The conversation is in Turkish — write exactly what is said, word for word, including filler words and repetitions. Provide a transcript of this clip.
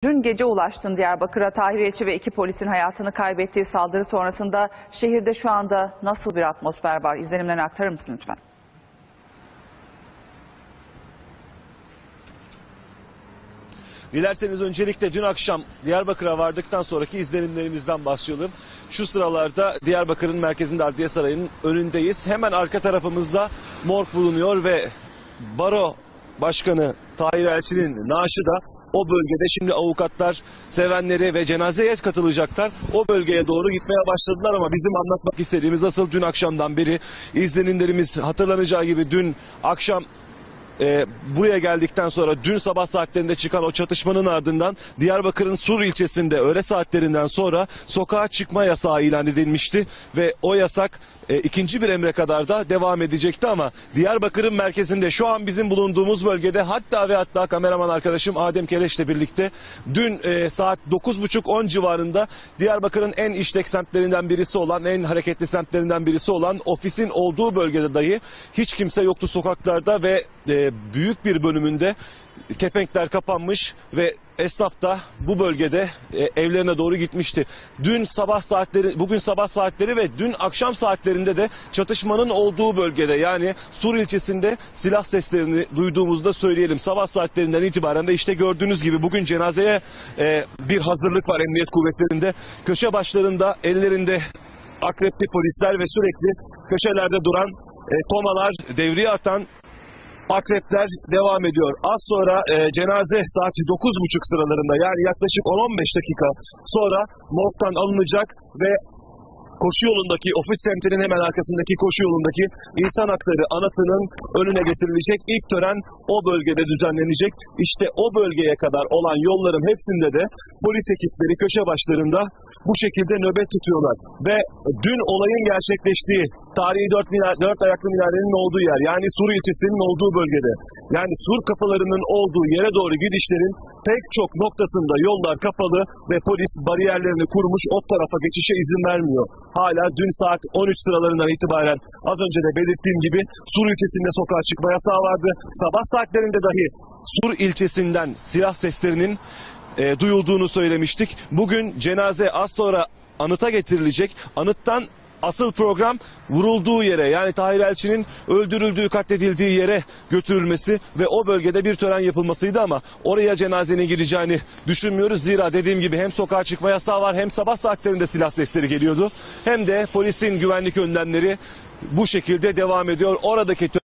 Dün gece ulaştın Diyarbakır'a. Tahir Elçi ve iki polisin hayatını kaybettiği saldırı sonrasında şehirde şu anda nasıl bir atmosfer var? İzlenimlerini aktarır mısın lütfen? Dilerseniz öncelikle dün akşam Diyarbakır'a vardıktan sonraki izlenimlerimizden başlayalım. Şu sıralarda Diyarbakır'ın merkezinde Adliye Sarayı'nın önündeyiz. Hemen arka tarafımızda morg bulunuyor ve Baro Başkanı Tahir Elçi'nin naaşı da o bölgede. Şimdi avukatlar, sevenleri ve cenazeye katılacaklar. O bölgeye doğru gitmeye başladılar ama bizim anlatmak istediğimiz asıl dün akşamdan beri izlenimlerimiz hatırlanacağı gibi dün akşam E, buraya geldikten sonra dün sabah saatlerinde çıkan o çatışmanın ardından Diyarbakır'ın Sur ilçesinde öğle saatlerinden sonra sokağa çıkma yasağı ilan edilmişti ve o yasak e, ikinci bir emre kadar da devam edecekti ama Diyarbakır'ın merkezinde şu an bizim bulunduğumuz bölgede hatta ve hatta kameraman arkadaşım Adem Keleş'le birlikte dün e, saat dokuz buçuk on civarında Diyarbakır'ın en işlek semtlerinden birisi olan, en hareketli semtlerinden birisi olan ofisin olduğu bölgede dahi hiç kimse yoktu sokaklarda ve e, büyük bir bölümünde kepenkler kapanmış ve esnaf da bu bölgede e, evlerine doğru gitmişti. Dün sabah saatleri, bugün sabah saatleri ve dün akşam saatlerinde de çatışmanın olduğu bölgede, yani Sur ilçesinde silah seslerini duyduğumuzda söyleyelim. Sabah saatlerinden itibaren de işte gördüğünüz gibi bugün cenazeye e, bir hazırlık var emniyet kuvvetlerinde. Köşe başlarında ellerinde akrepli polisler ve sürekli köşelerde duran e, tomalar, devriye atan akrepler devam ediyor. Az sonra e, cenaze saat dokuz buçuk sıralarında, yani yaklaşık on on beş dakika sonra morgdan alınacak ve koşu yolundaki, ofis semtinin hemen arkasındaki koşu yolundaki İnsan Hakları anıtının önüne getirilecek. İlk tören o bölgede düzenlenecek. İşte o bölgeye kadar olan yolların hepsinde de polis ekipleri köşe başlarında bu şekilde nöbet tutuyorlar. Ve dün olayın gerçekleştiği tarihi dört, minar, dört ayaklı minarenin olduğu yer, yani Sur ilçesinin olduğu bölgede, yani Sur kapılarının olduğu yere doğru gidişlerin pek çok noktasında yollar kapalı ve polis bariyerlerini kurmuş, o tarafa geçişe izin vermiyor. Hala dün saat on üç sıralarından itibaren az önce de belirttiğim gibi Sur ilçesinde sokağa çıkma yasağı vardı. Sabah saatlerinde dahi Sur ilçesinden silah seslerinin e, duyulduğunu söylemiştik. Bugün cenaze az sonra anıta getirilecek. Anıttan asıl program vurulduğu yere, yani Tahir Elçi'nin öldürüldüğü, katledildiği yere götürülmesi ve o bölgede bir tören yapılmasıydı ama oraya cenazenin gireceğini düşünmüyoruz. Zira dediğim gibi hem sokağa çıkma yasağı var, hem sabah saatlerinde silah sesleri geliyordu, hem de polisin güvenlik önlemleri bu şekilde devam ediyor. Oradaki